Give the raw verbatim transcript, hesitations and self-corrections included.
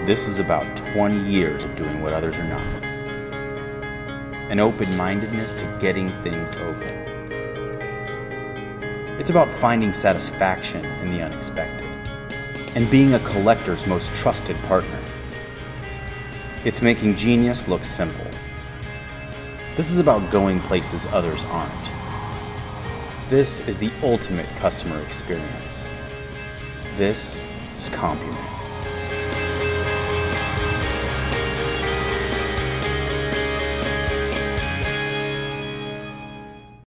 This is about twenty years of doing what others are not. An open-mindedness to getting things open. It's about finding satisfaction in the unexpected and being a collector's most trusted partner. It's making genius look simple. This is about going places others aren't. This is the ultimate customer experience. This is Compumail.